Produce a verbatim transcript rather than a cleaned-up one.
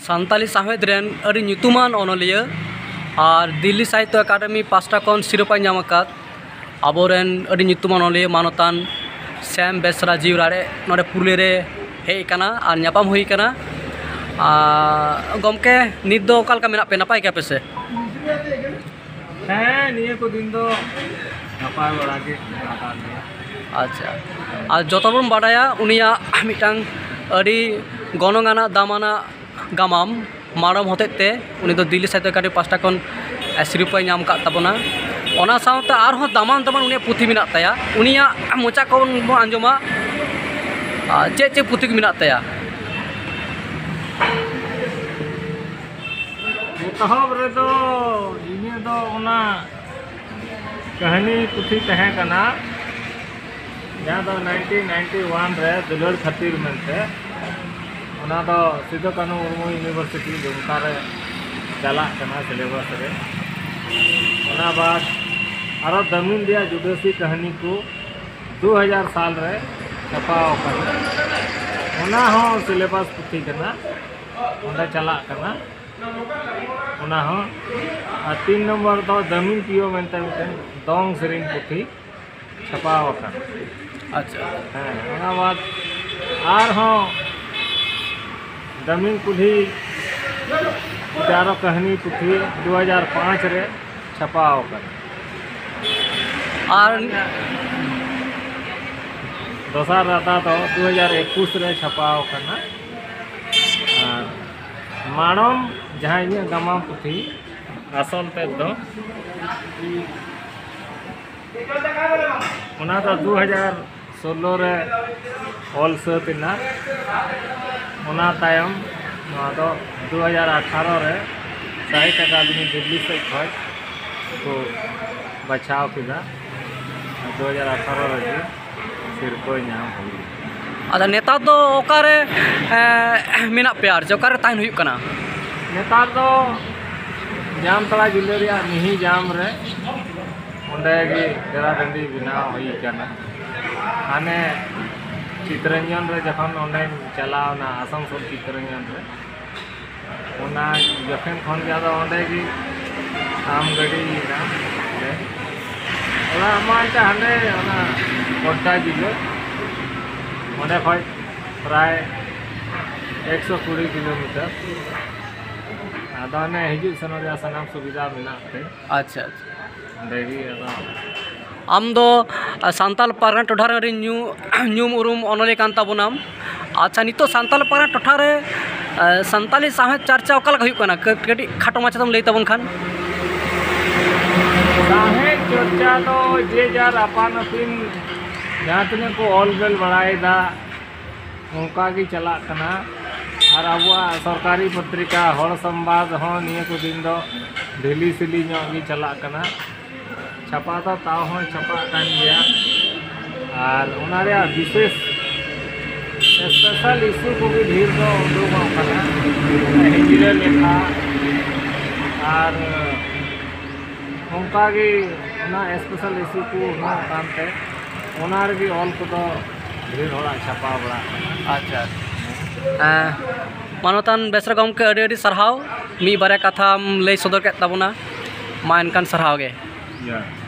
सान्ताली साहित्य रेन अड़ी ᱧᱩᱛᱩᱢᱟᱱ ऑनलिया और दिल्ली साहित्य अकादमी पास्टा कौन सिरपा नाम आकाद आबोरेन अड़ी ᱧᱩᱛᱩᱢᱟᱱ ऑनलिया मानतान सैम बेसरा जीवरारे नोडे पुरले रे हेज कना और नापाम हुई कना गमके नित दो ओका लेका मेना पे नपाय गया पे से हाँ निये को दिन दो नपाय बड़ा के अच्छा और जो बन बाडाया उनिया मिटांग अड़ी गनंगाना दामाना गामाम मारम होते उनी दो दिल्ली साहित्य अकादमी पास्टा कौन सिरपा नाम का तबना ओना सावते आरहों दामान दामान उनिया पुथी मेना ताया उनिया मोचा कौन बो आंजमा चे चे पुथी मेना ताया एतहब रे दो इने दो ओना कहानी पुथी तहे कना जहाँ दो नाइनटीन नाइंटी वन रे दुलड़ खातिर मेनते ओना दो सिदो कानू मुर्मू यूनिवर्सिटी दुमका रे चला कना सिलेबस रे ओना बाद आरो दमिन दिया जुडसी कहानी को दो हज़ार साल रे छपाव कना ओना हो सिलेबस पुथी कना ओंडे चला कना ओना हो आ तीन नंबर दो दमिन पियो मेनते मिटन दोंग सेरिंग पुथी छपाव कना अच्छा हाँ ओना बाद आर हो दमिन कुली चारों कहानी पुथी दो हज़ार पाँच रे छपाव कना और दोसार रहता तो दो हज़ार इक्कीस रे छपाव कना मानम जहाँ इन गामा पुथी आसल ते दो ओना तो दो हज़ार सोलह रे ऑल सतिना ओना तायम दो दो हज़ार अठारह रे साहित्य अकादमी दिल्ली से खज को बचाव किया दो हज़ार अठारह रे सिरपा नाम हुई अच्छा नेता दो ओकारे मेना प्यार जो ओकारे ताइन हुई कना नेता दो जाम तला जिले रे निही जाम रे ओंडे गी डेरा डंडी बनाव हुई कना हाने चित्रंजन रे जखन ओंडे चलावना आसनसोल चित्रंजन रे ओना जखन खन ज्यादा ओंडे गी आम गड़ी ना रे ओना मानता हाने ओना गोड्डा जिले ओंडे खय प्राय एक सौ बीस किलोमीटर आदा ने हिजु सनो रे सनाम सुविधा मेनाते अच्छा अच्छा ओंडे गी आदा आम दो सांताल पारगना टोठा रे न्यू न्यूम उरुम ऑनले कान ताबोनाम अच्छा नितो सांताल पारगना टोठा रे संताली साहित्य चर्चा ओकाल हुई कना कटी खाटो माछा तुम लई तबन खान साहित्य चर्चा तो जे जार अपान अपिन जहाँ तने को ऑल बेल बड़ाएदा उनका की चला कना और अबुआ सरकारी पत्रिका हर संवाद हो निये को दिन दो ढिली सिली नो की चला कना छपा तो ताव हो छपा कान गया और उनारे विशेष स्पेशल इशू को भी ढेर दो उडुक कना हिंदी लेखा और उनका की ना स्पेशल इशू को ना कानते उनार भी ऑल को तो ढेर होड़ा छपा बड़ा अच्छा मानतान बेसरा गमके अड़ी अड़ी सरहाव मी बारे कथा लई सदर के ताबोना मा एनकान सरहाव गे या